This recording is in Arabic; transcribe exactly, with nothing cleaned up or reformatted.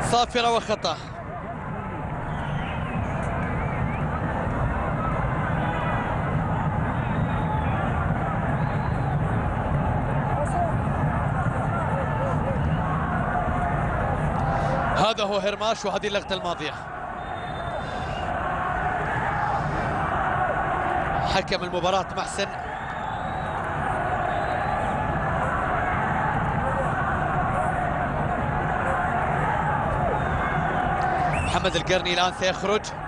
صافرة وخطأ. هذا هو هرماش وهذه اللقطة الماضية. حكم المباراة محسن. محمد القرني الآن سيخرج.